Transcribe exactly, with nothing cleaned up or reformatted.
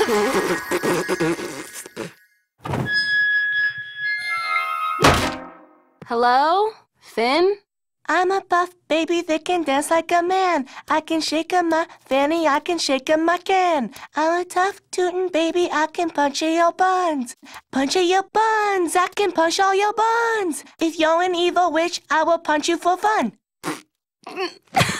Hello? Finn? I'm a buff baby that can dance like a man. I can shake a my fanny, I can shake a my can. I'm a tough tootin' baby, I can punch your buns. Punch your buns, I can punch all your buns. If you're an evil witch, I will punch you for fun.